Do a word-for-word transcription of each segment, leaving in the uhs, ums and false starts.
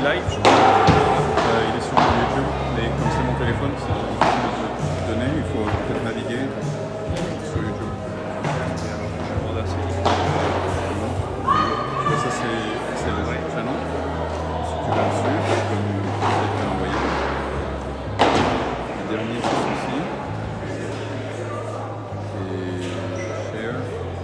live. Euh, il est sur YouTube, mais comme c'est mon téléphone, c'est difficile de te donner. Il faut peut-être naviguer sur YouTube. Voilà, c'est bon. Ça, c'est le vrai channel. Si tu vas dessus, tu peux peut-être l'envoyer. Le dernier, c'est celui-ci. Et share.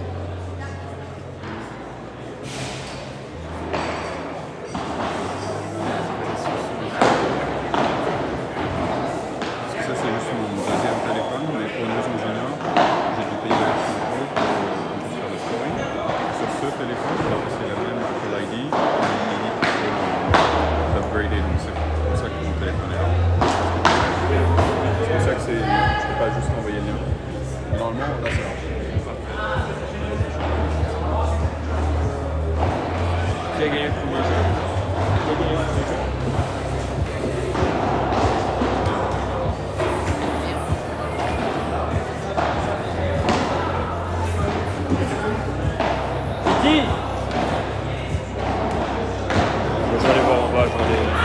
Qui a gagné le premier jeu? Qui a gagné le premier jeu? Qui? Je vais aller voir en bas, je vais aller...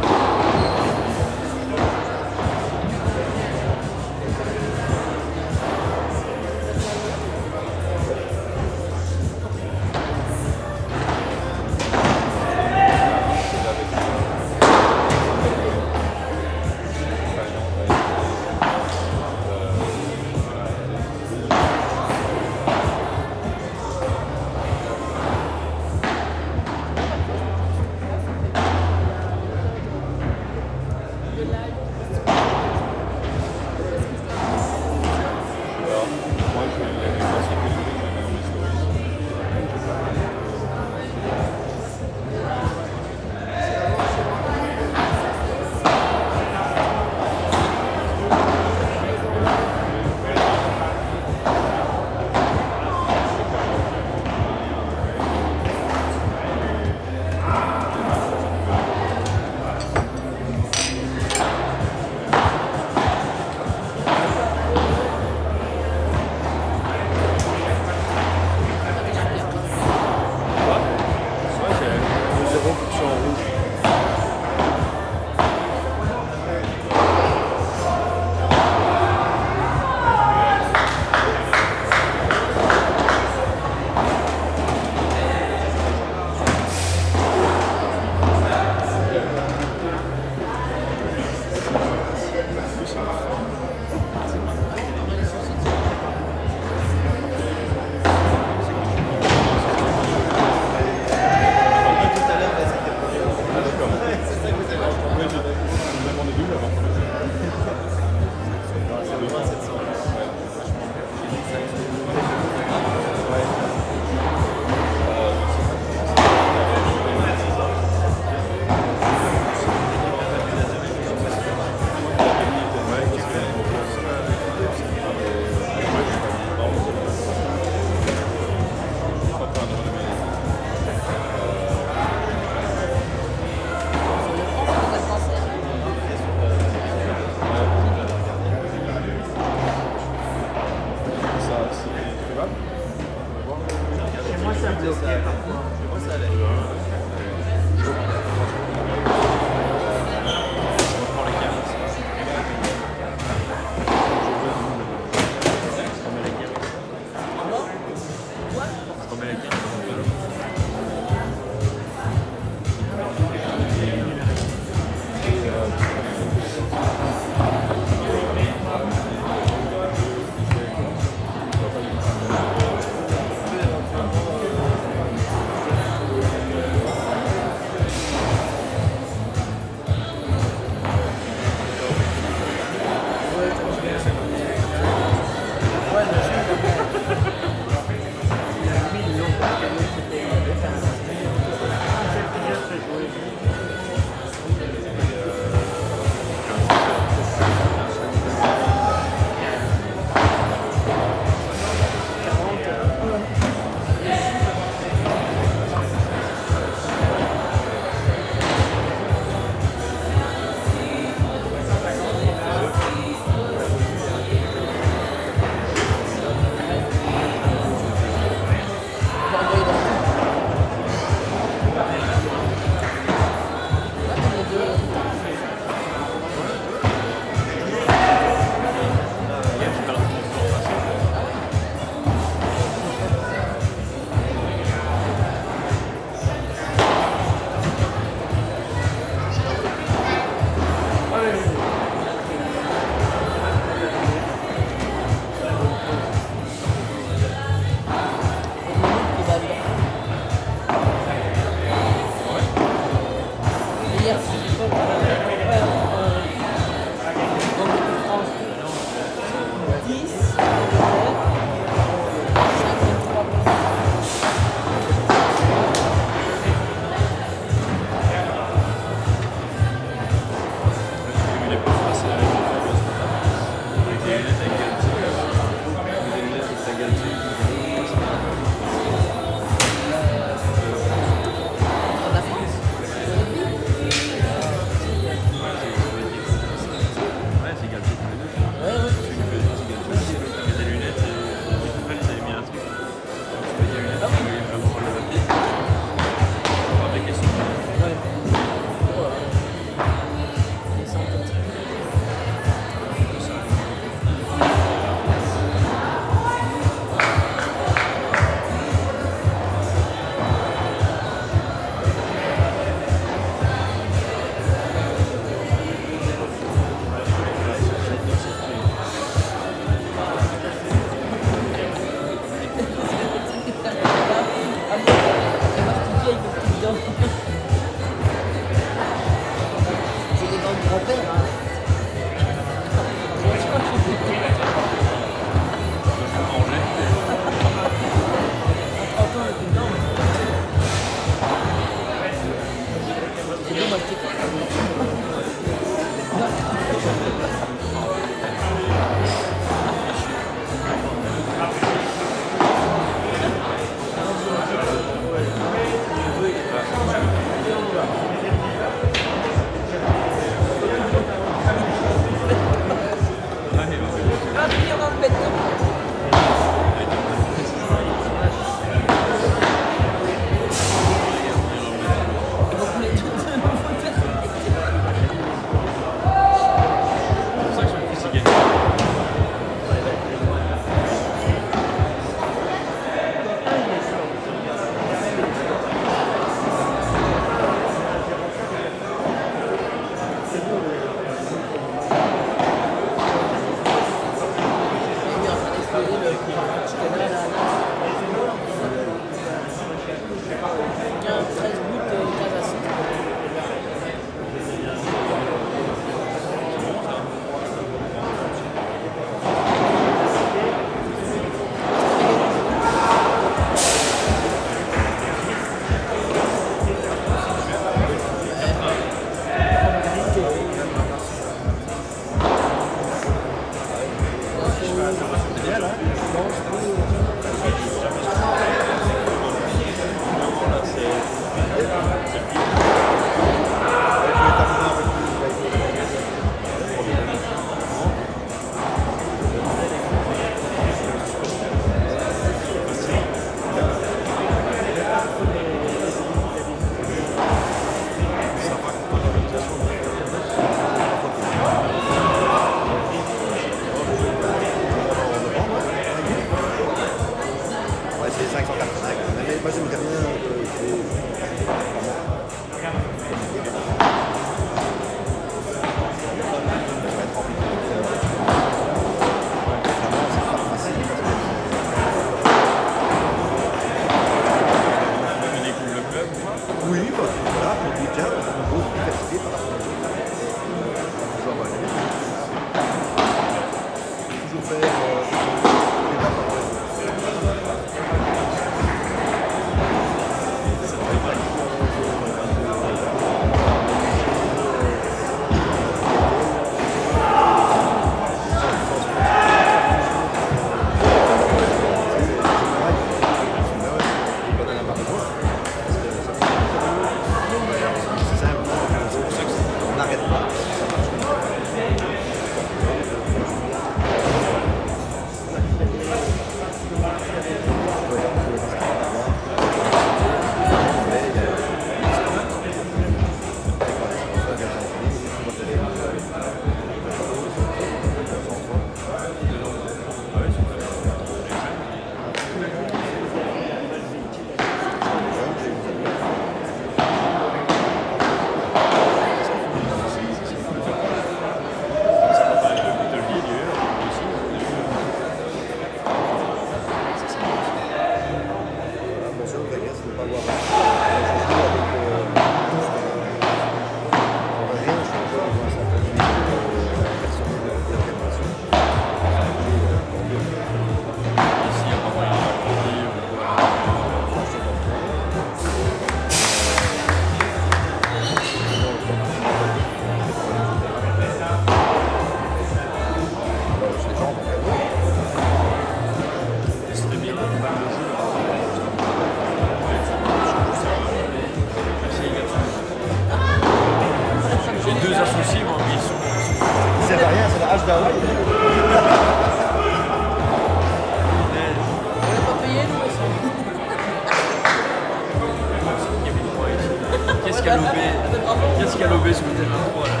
Qu'est-ce qu'il y a lobé sur le terrain trois là?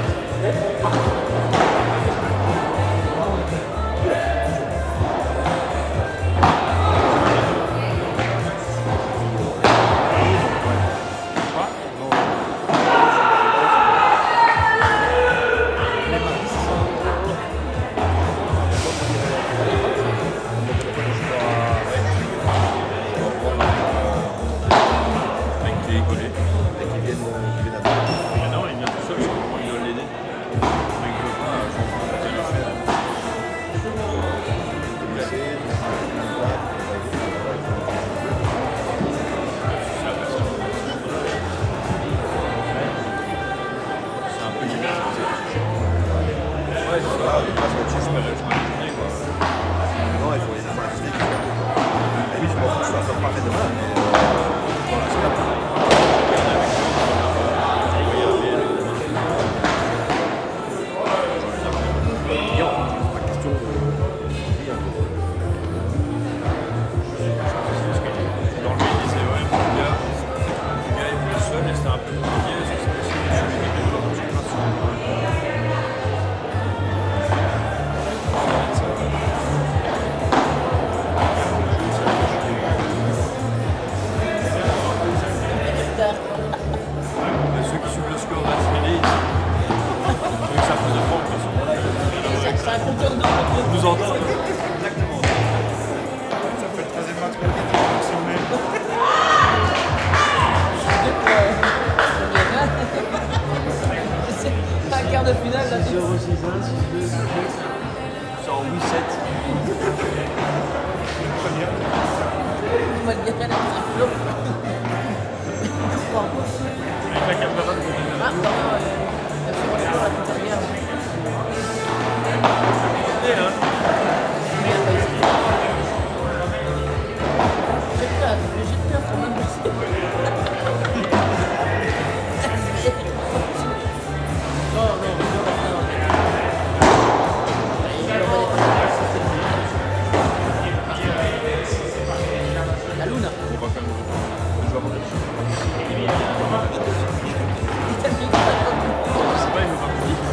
Non, il vient tout seul, je crois qu'on lui doit l'aider. Ouais, c'est ça. Je me journée, quoi. Non, il faut les avoir achetés. Oui, je m'en fous que je sois top parfait demain, mais euh, voilà, c'est pas. Nous entendre. Exactement. Ça fait le troisième match qu'on est sur le C'est un quart de finale là. zéro six un, six deux, six deux. Sur huit sept. On va le gagner à la fin. Avec la caméra de Ah, non, la figuration à toute arrière. Et là. J'ai peur quand même. Non, non, non, la Luna. On va quand même le joueur en Je sais pas, il me va.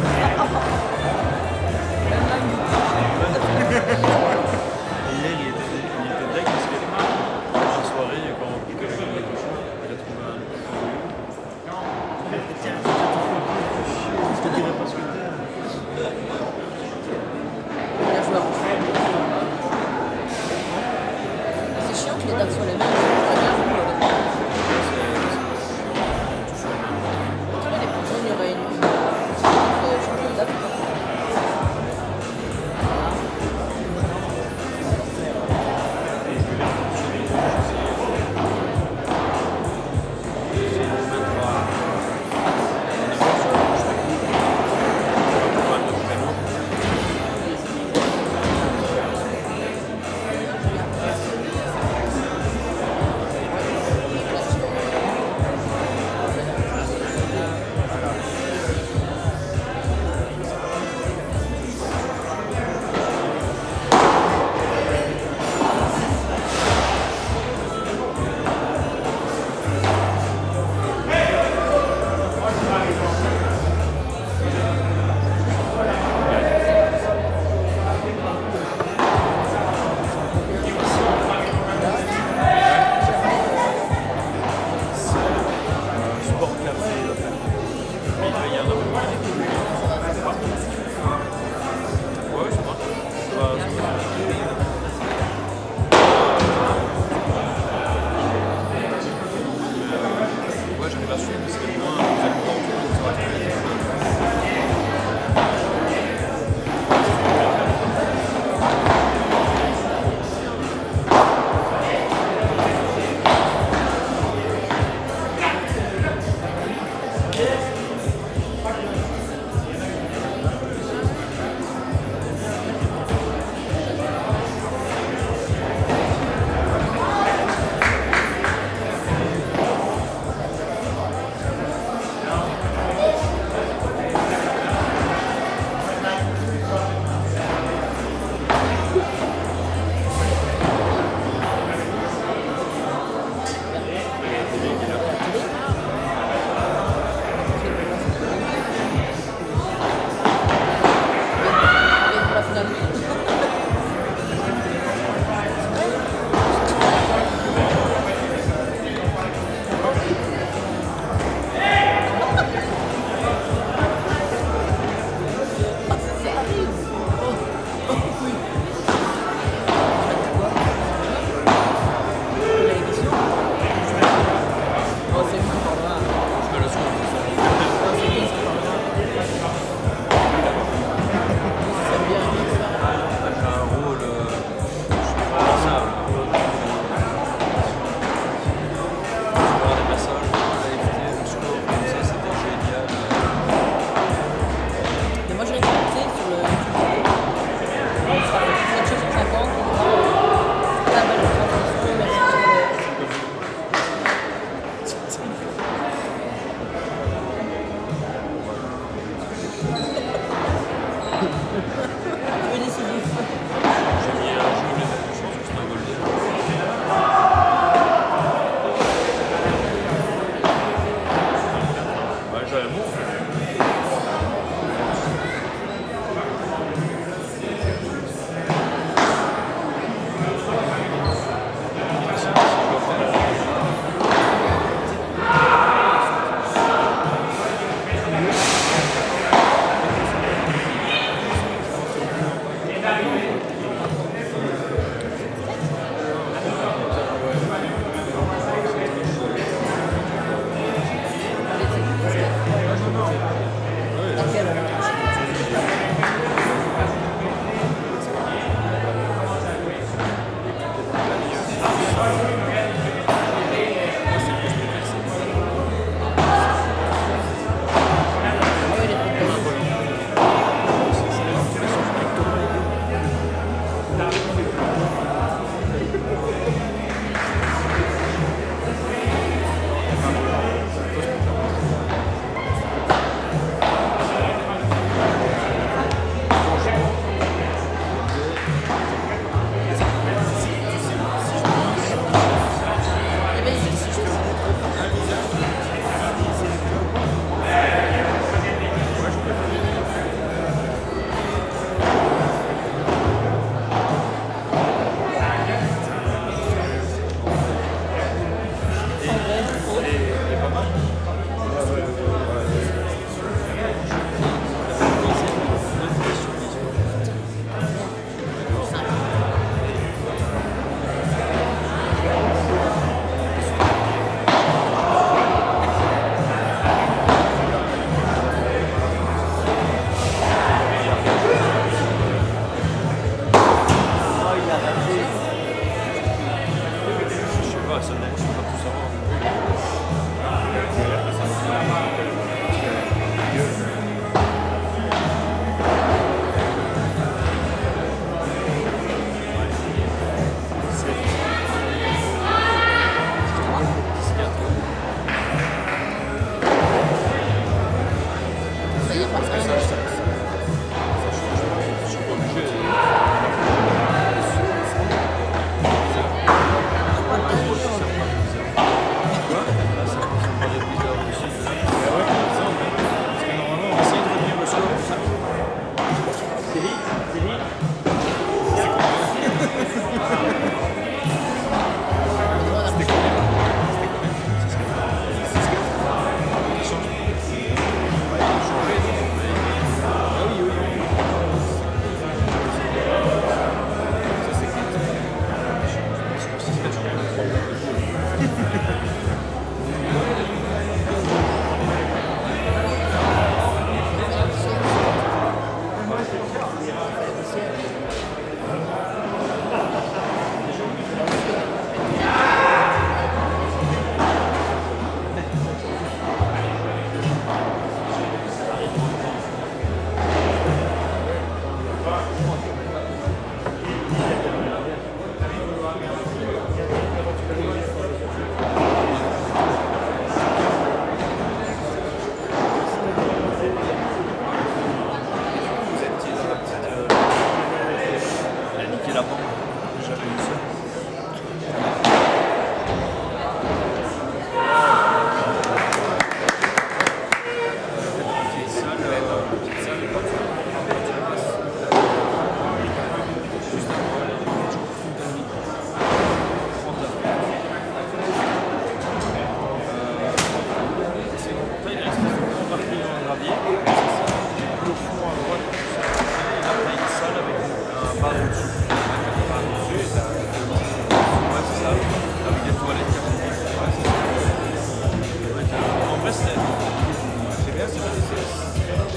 barre au-dessus. Tu vas mettre la barre au-dessus et t'as actuellement. Ouais, c'est ça. Avec des toilettes qui arrondissent. Ouais, c'est ça. Ouais, t'as- en vrai, c'est c'est bien, c'est bien. c'est-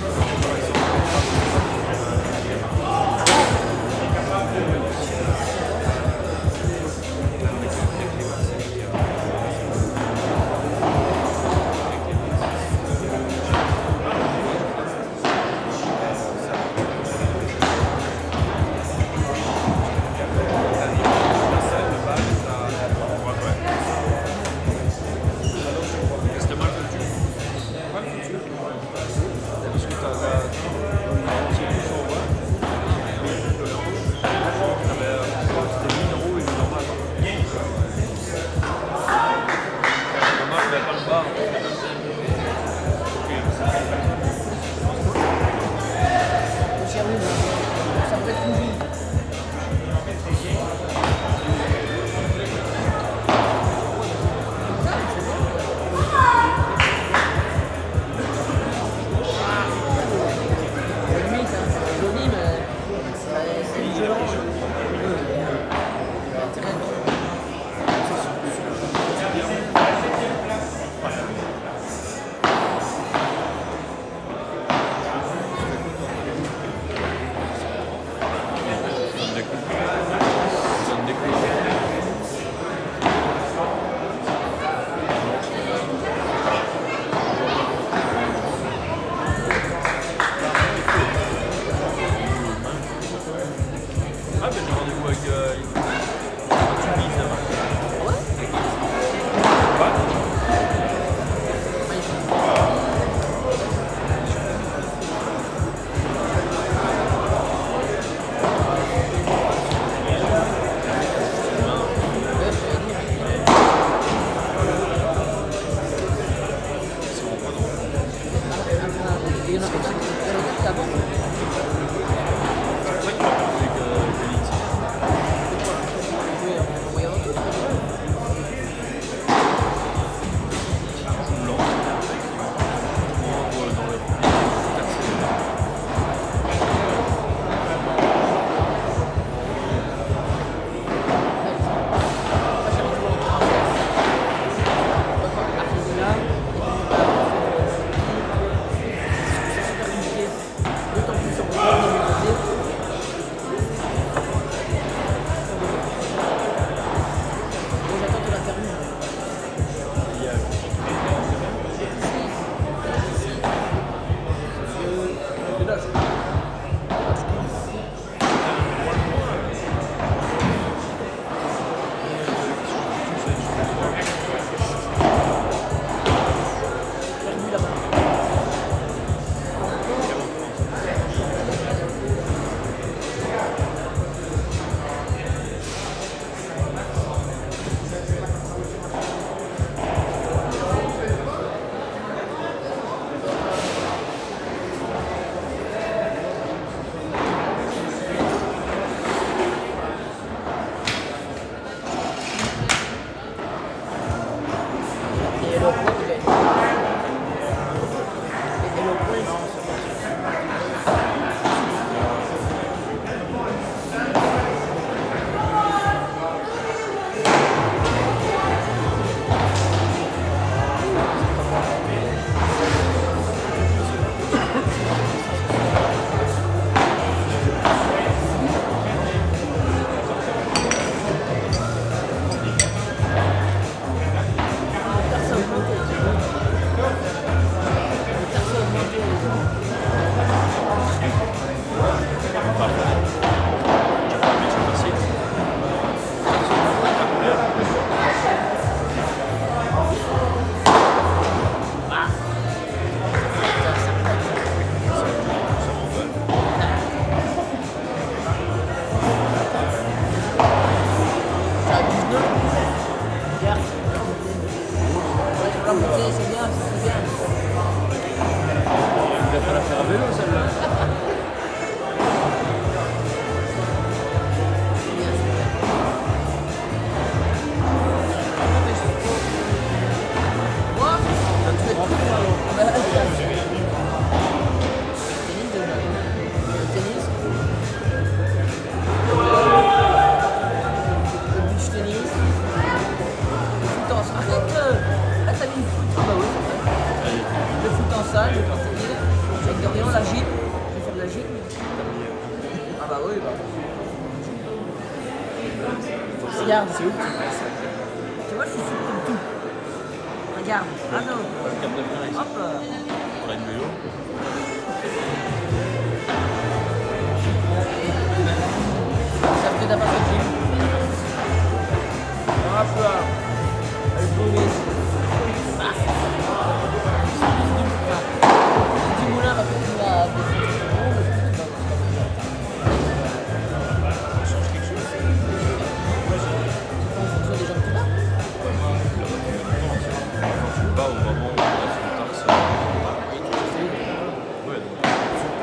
C'était mal foutu. Mal foutu. Parce que t'as t'as- c'est plus en bas. T'avais c'était mille euros et le normal. Normal, il n'y avait pas le bar. Cher, oui, mais ça peut être une vie. Limite, hein, c'est joli, mais c'est c'est violent. L'intérêt Zone d'écoute. Zone d'écoute. Ah, ben j'ai rendez-vous avec. Euh, tu vis là-bas. Ouais. il y en a comme ça qui sont très avant. C'est pour ça qu'il m'a proposé que que Liti. Oui, en voyant tout. Blanc. Moi, dans le D'autant plus oui, bah. Regarde. C'est où que tu passes? Tu vois, je suis souple comme tout. Regarde. Ah non. Le cap de frein ici. Hop. euh, Pour une vélo. Ça me fait d'avoir ce film. Hop là. Elle bouge. Ah. Le petit moulin va continuer à descendre. Ça change quelque chose. En fonction des gens que tu as. Quand tu le bats au moment où tu as sur le torse. Ouais, donc.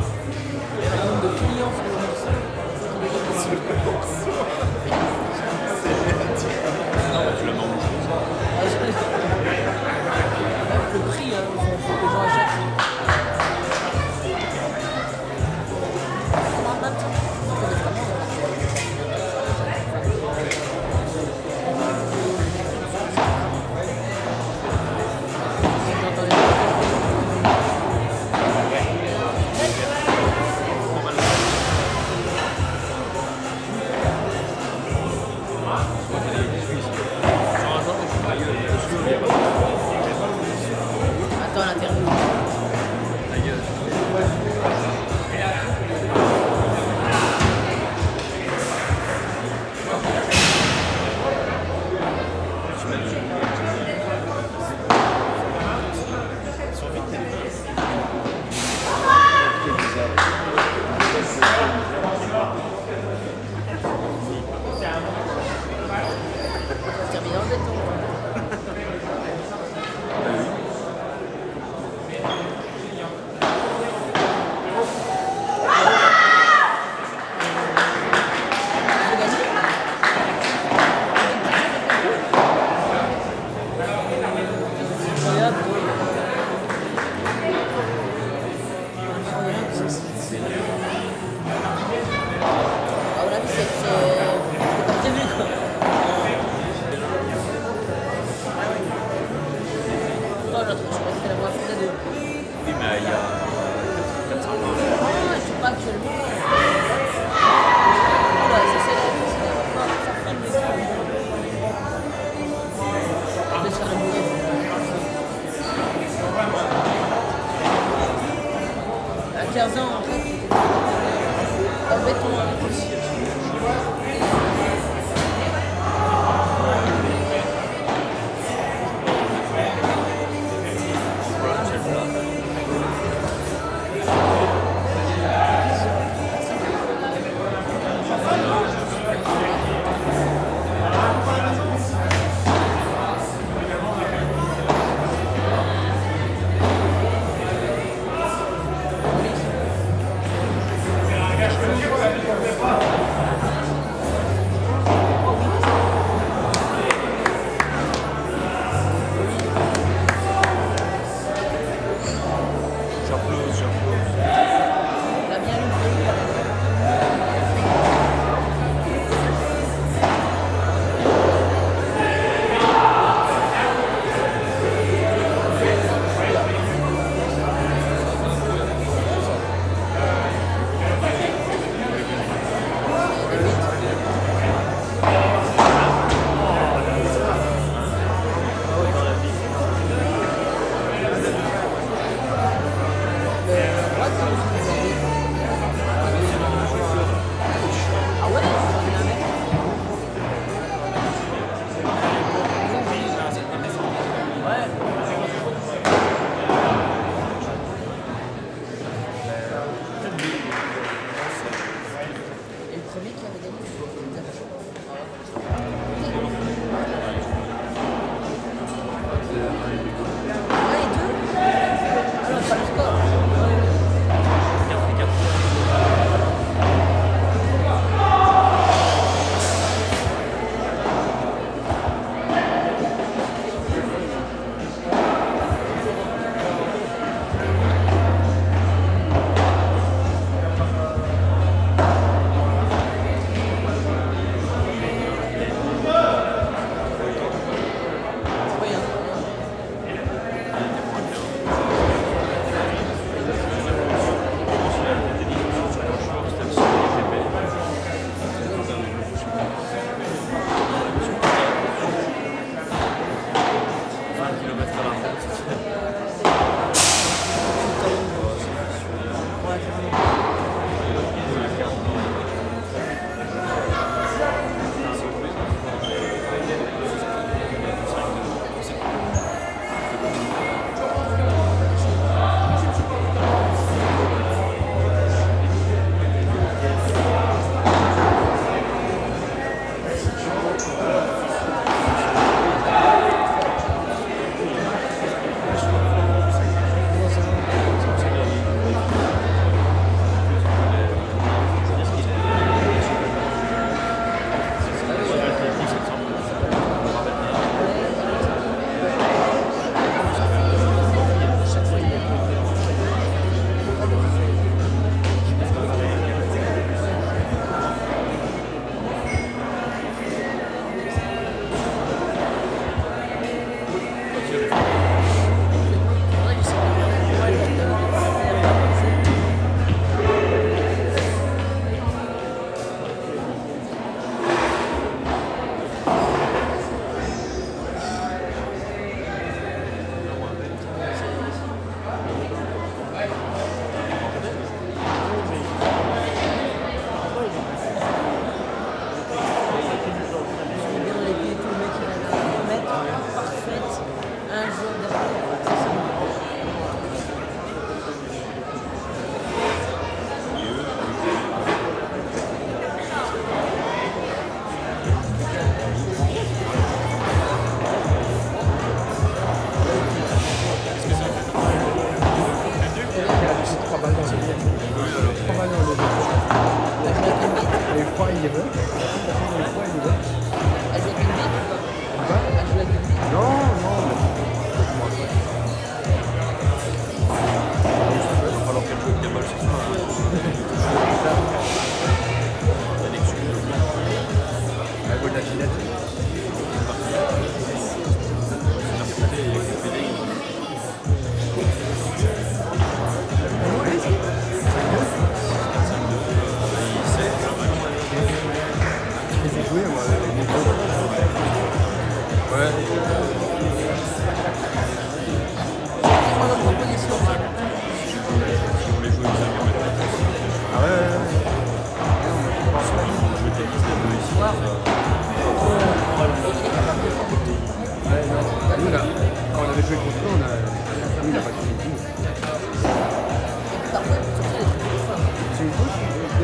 Un nombre de clients sur le morceau. Non, mais tu l'as dans le jeu. Ah, je- Même le prix, hein, il faut faut que les gens achètent. Comment on attend? On connaît vraiment, attends l'interview. Ta gueule. Terminé en béton. Faut gagner. Incroyable. Incroyable, ça, c'est- À mon avis, c'est c'est- c'est pas prévu, quoi. Toi, l'autre, je crois que c'était la voiture des deux. Oui, mais il y a quatre cents euros. Ah, je sais pas actuellement. Ouais, ça c'est la ça, c'est la voiture, ça freine les gens. Je vais se faire le bourré. À quinze ans, en fait, j'étais en béton avec lui. J'applause, j'applause. Il a bien lu. Le droit, c'est où vous avez. Ah ouais, j'en ai un mec. Ouais. Et le premier qui avait gagné, ouais, les deux. Ah non, pas le score. quatre et quatre. Oui, hein. vingt kilomètres à la ronde. Ouais, carrément.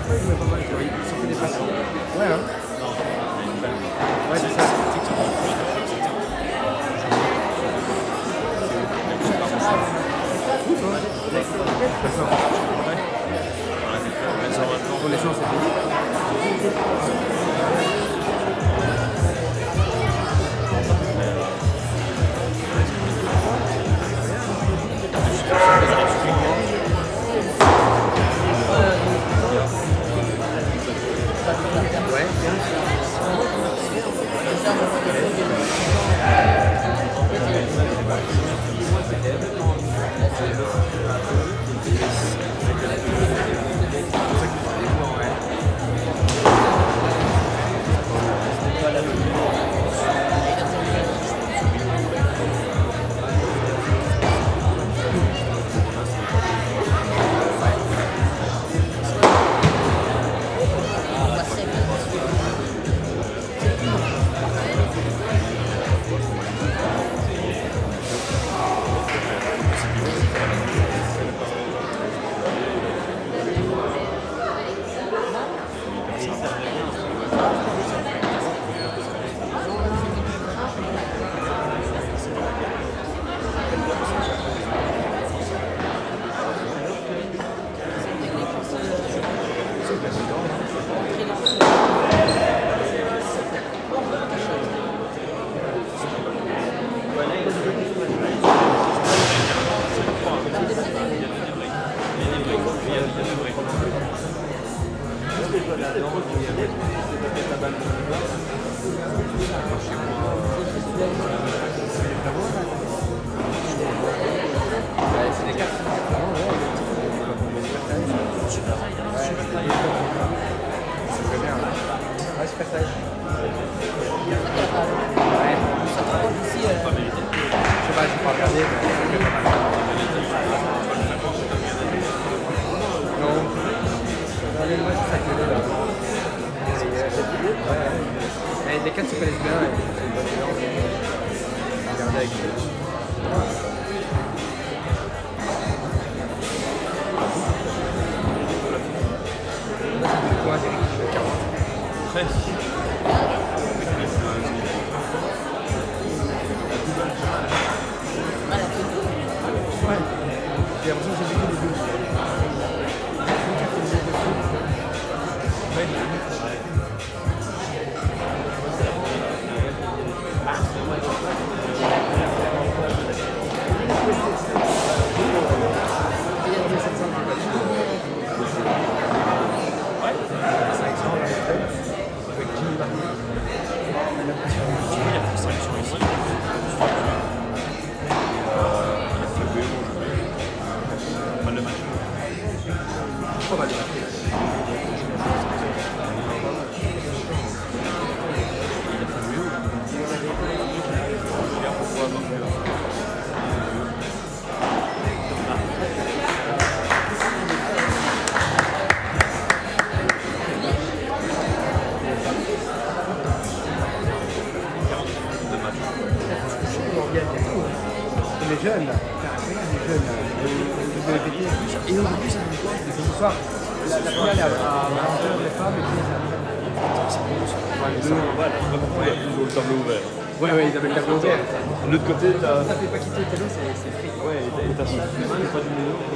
Ouais, pas mal. Ils sont fait des passions. Ouais, hein. Ouais, c'est ça. Pour l'essence, c'est payé. Les quatre se connaissent bien et c'est une bonne ambiance. Regardez avec eux. C'est quoi, Eric? quarante. treize. Ouais. J'ai l'impression que j'ai vécu les deux. Les jeunes, là. Les jeunes, là. Vous avez pété. Et aujourd'hui, ça nous quoi? Ce soir, la, la finale est à vingt heures les femmes et puis les hommes. Ouais, ils ont le tableau ouvert. Ouais, ouais, ils avaient le tableau ouvert. De l'autre côté, t'as. Ça fait pas quitter le tableau, c'est free. Ouais, et t'as pas du mélo.